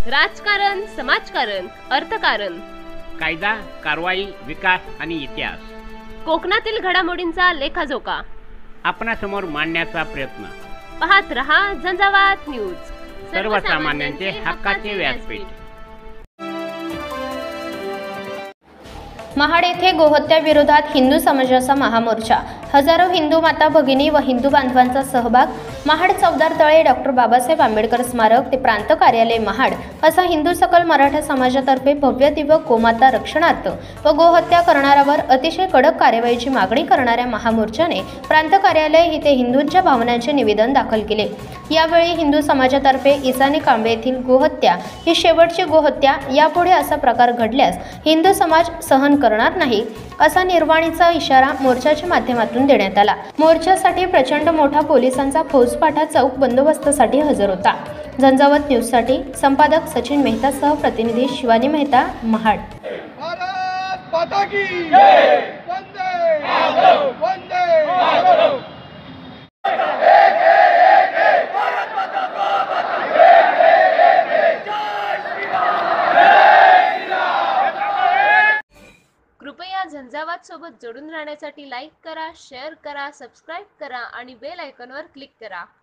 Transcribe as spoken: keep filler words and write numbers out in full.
राजकारण, समाजकारण, अर्थकारण, कायदा, कारवाई, विकास आणि इतिहास, कोकणातील घडामोडींचा लेखाजोखा आपणासमोर मांडण्याचा प्रयत्न. पाहत रहा झंझावात न्यूज, सर्वसामान्यांचे हक्काचे व्यासपीठ. महाड येथे गोहत्या विरोधात हिंदू समाजाचा महामोर्चा. हजारो हिंदू माता भगिनी व हिंदू बांधवांचा सहभाग. महाड चौदार तळे डॉक्टर बाबासाहेब आंबेडकर स्मारक ते प्रांत कार्यालय महाड असा हिंदू सकल मराठा समाजातर्फे भव्य दिव्य गोमाता रक्षणार्थ व गोहत्या करणाऱ्यावर अतिशय कडक कार्यवाहीची मागणी करणाऱ्या महामोर्चाने प्रांत कार्यालय येथे हिंदूंच्या भावनांचे निवेदन दाखल केले. यावेळी हिंदू समाजातर्फे ईसानी कांबळे येथील गोहत्या ही शेवटची गोहत्या, यापुढे असा प्रकार घडल्यास हिंदू समाज सहन करणार नाही असा निर्वाणीचा इशारा मोर्चाच्या माध्यमातून देण्यात आला. मोर्चासाठी प्रचंड मोठा पोलिसांचा फौजफाटा चौक बंदोबस्तासाठी हजर होता. झंझावात न्यूजसाठी संपादक सचिन मेहतासह प्रतिनिधी शिवानी मेहता, महाड. भारत माता की जय. वंदे मातरम. वंदे मातरम. कृपया झंझावात सोबत जोडून राहण्यासाठी लाईक करा, शेअर करा, सबस्क्राईब करा आणि बेल आयकॉनवर क्लिक करा.